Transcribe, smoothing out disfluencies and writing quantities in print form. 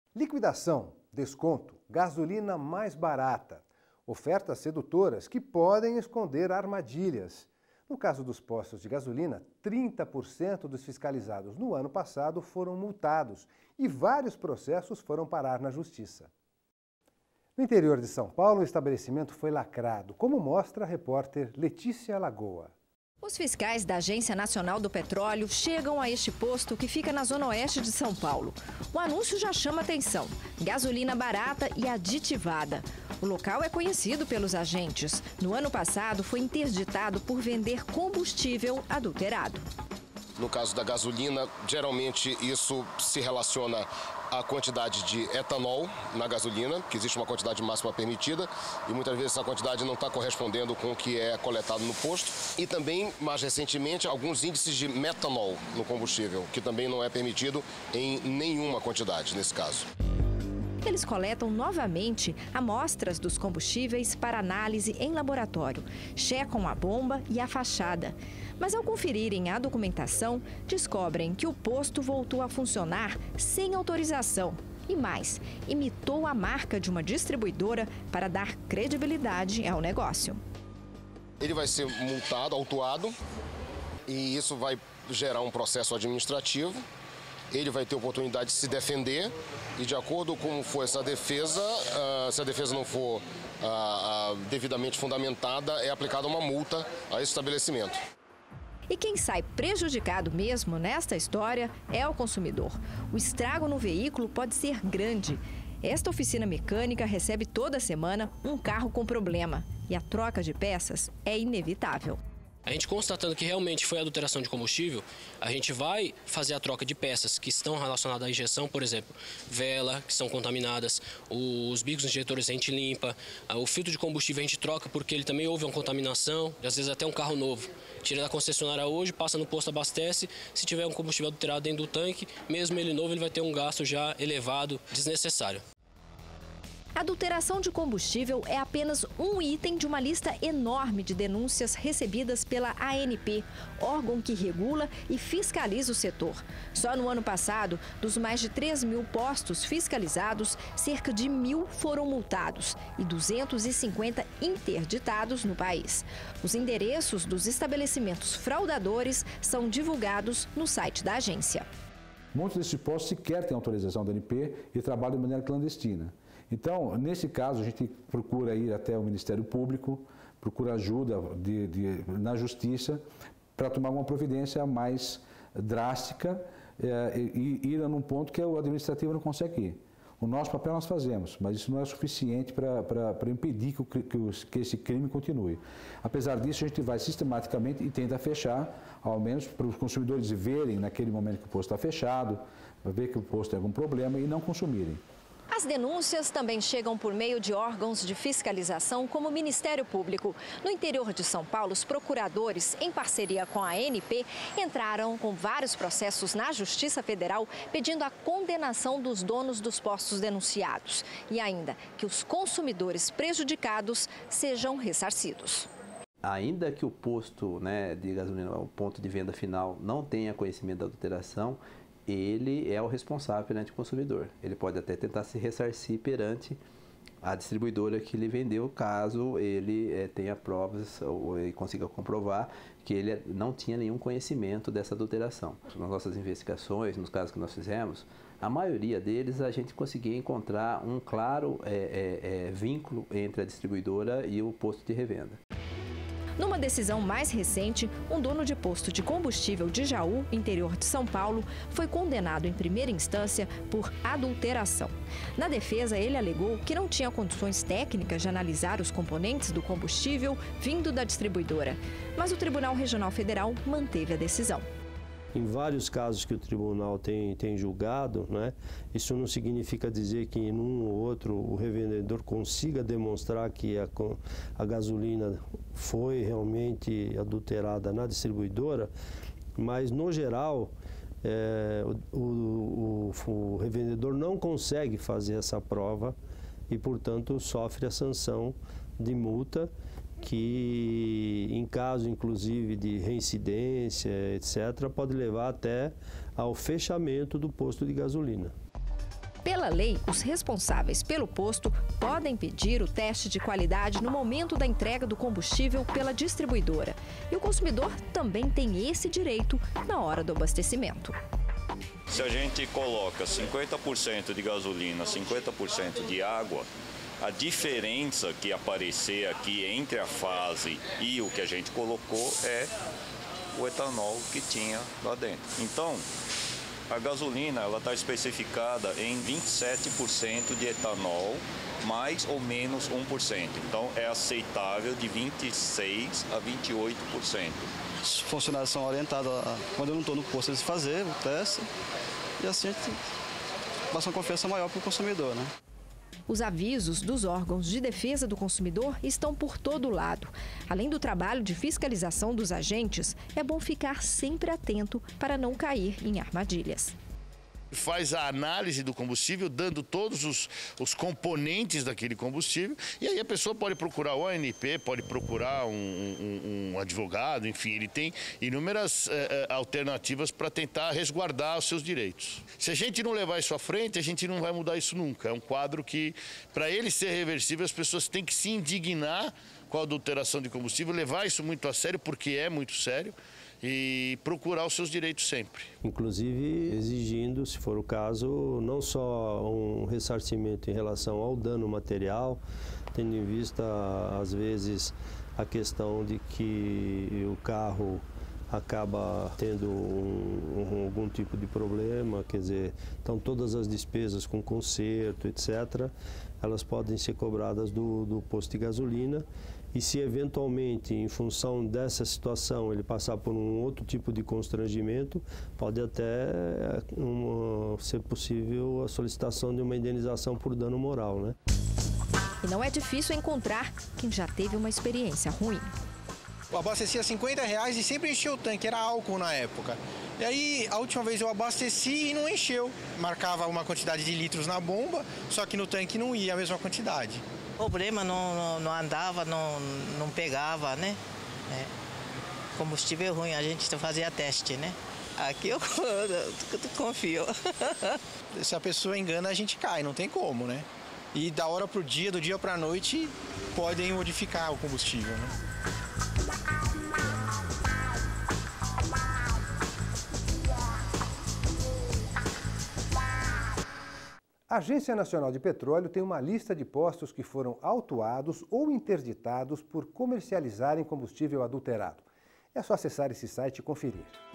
Liquidação, desconto, gasolina mais barata. Ofertas sedutoras que podem esconder armadilhas. No caso dos postos de gasolina, 30% dos fiscalizados no ano passado foram multados e vários processos foram parar na justiça. No interior de São Paulo, o estabelecimento foi lacrado, como mostra a repórter Letícia Lagoa. Os fiscais da Agência Nacional do Petróleo chegam a este posto que fica na zona oeste de São Paulo. O anúncio já chama atenção: gasolina barata e aditivada. O local é conhecido pelos agentes. No ano passado, foi interditado por vender combustível adulterado. No caso da gasolina, geralmente isso se relaciona à quantidade de etanol na gasolina, que existe uma quantidade máxima permitida, e muitas vezes essa quantidade não está correspondendo com o que é coletado no posto. E também, mais recentemente, alguns índices de metanol no combustível, que também não é permitido em nenhuma quantidade nesse caso. Eles coletam novamente amostras dos combustíveis para análise em laboratório, checam a bomba e a fachada. Mas ao conferirem a documentação, descobrem que o posto voltou a funcionar sem autorização. E mais, imitou a marca de uma distribuidora para dar credibilidade ao negócio. Ele vai ser multado, autuado, e isso vai gerar um processo administrativo. Ele vai ter oportunidade de se defender e, de acordo com como for essa defesa, se a defesa não for devidamente fundamentada, é aplicada uma multa a esse estabelecimento. E quem sai prejudicado mesmo nesta história é o consumidor. O estrago no veículo pode ser grande. Esta oficina mecânica recebe toda semana um carro com problema e a troca de peças é inevitável. A gente constatando que realmente foi adulteração de combustível, a gente vai fazer a troca de peças que estão relacionadas à injeção, por exemplo, vela, que são contaminadas, os bicos injetores a gente limpa, o filtro de combustível a gente troca porque ele também houve uma contaminação, às vezes até um carro novo. Tira da concessionária hoje, passa no posto, abastece, se tiver um combustível adulterado dentro do tanque, mesmo ele novo, ele vai ter um gasto já elevado, desnecessário. A adulteração de combustível é apenas um item de uma lista enorme de denúncias recebidas pela ANP, órgão que regula e fiscaliza o setor. Só no ano passado, dos mais de 3.000 postos fiscalizados, cerca de 1.000 foram multados e 250 interditados no país. Os endereços dos estabelecimentos fraudadores são divulgados no site da agência. Muitos desses postos sequer têm autorização da ANP e trabalham de maneira clandestina. Então, nesse caso, a gente procura ir até o Ministério Público, procura ajuda na Justiça para tomar uma providência mais drástica e ir num ponto que o administrativo não consegue ir. O nosso papel nós fazemos, mas isso não é suficiente para impedir que esse crime continue. Apesar disso, a gente vai sistematicamente e tenta fechar, ao menos para os consumidores verem naquele momento que o posto está fechado, ver que o posto tem algum problema e não consumirem. As denúncias também chegam por meio de órgãos de fiscalização, como o Ministério Público. No interior de São Paulo, os procuradores, em parceria com a ANP, entraram com vários processos na Justiça Federal pedindo a condenação dos donos dos postos denunciados e ainda que os consumidores prejudicados sejam ressarcidos. Ainda que o posto de gasolina, o ponto de venda final, não tenha conhecimento da adulteração, ele é o responsável perante o consumidor. Ele pode até tentar se ressarcir perante a distribuidora que lhe vendeu, caso ele tenha provas ou ele consiga comprovar que ele não tinha nenhum conhecimento dessa adulteração. Nas nossas investigações, nos casos que nós fizemos, a maioria deles a gente conseguia encontrar um claro vínculo entre a distribuidora e o posto de revenda. Numa decisão mais recente, um dono de posto de combustível de Jaú, interior de São Paulo, foi condenado em primeira instância por adulteração. Na defesa, ele alegou que não tinha condições técnicas de analisar os componentes do combustível vindo da distribuidora. Mas o Tribunal Regional Federal manteve a decisão. Em vários casos que o tribunal tem julgado, isso não significa dizer que em um ou outro o revendedor consiga demonstrar que a gasolina foi realmente adulterada na distribuidora, mas no geral o revendedor não consegue fazer essa prova e, portanto, sofre a sanção de multa, que em caso inclusive de reincidência, etc., pode levar até ao fechamento do posto de gasolina. Pela lei, os responsáveis pelo posto podem pedir o teste de qualidade no momento da entrega do combustível pela distribuidora. E o consumidor também tem esse direito na hora do abastecimento. Se a gente coloca 50% de gasolina, 50% de água, a diferença que aparecer aqui entre a fase e o que a gente colocou é o etanol que tinha lá dentro. Então, a gasolina está especificada em 27% de etanol, mais ou menos 1%. Então, é aceitável de 26% a 28%. Os funcionários são orientados, quando eu não estou no posto, eles fazerem o teste e assim a gente passa uma confiança maior para o consumidor, né? Os avisos dos órgãos de defesa do consumidor estão por todo lado. Além do trabalho de fiscalização dos agentes, é bom ficar sempre atento para não cair em armadilhas. Faz a análise do combustível, dando todos os componentes daquele combustível, e aí a pessoa pode procurar o ANP, pode procurar um advogado, enfim, ele tem inúmeras alternativas para tentar resguardar os seus direitos. Se a gente não levar isso à frente, a gente não vai mudar isso nunca. É um quadro que, para ele ser reversível, as pessoas têm que se indignar com a adulteração de combustível, levar isso muito a sério, porque é muito sério, e procurar os seus direitos sempre. Inclusive exigindo, se for o caso, não só um ressarcimento em relação ao dano material, tendo em vista, às vezes, a questão de que o carro acaba tendo algum tipo de problema, quer dizer, então todas as despesas com conserto, etc., elas podem ser cobradas do posto de gasolina. E se eventualmente, em função dessa situação, ele passar por um outro tipo de constrangimento, pode até ser possível a solicitação de uma indenização por dano moral, né? E não é difícil encontrar quem já teve uma experiência ruim. Eu abastecia R$50 e sempre encheu o tanque, era álcool na época. E aí, a última vez eu abasteci e não encheu. Marcava uma quantidade de litros na bomba, só que no tanque não ia a mesma quantidade. O problema não andava, não pegava, né? Combustível ruim, a gente fazia teste, né? Aqui eu confio. Se a pessoa engana, a gente cai, não tem como, né? E da hora pro dia, do dia pra noite, podem modificar o combustível, né? A Agência Nacional de Petróleo tem uma lista de postos que foram autuados ou interditados por comercializarem combustível adulterado. É só acessar esse site e conferir.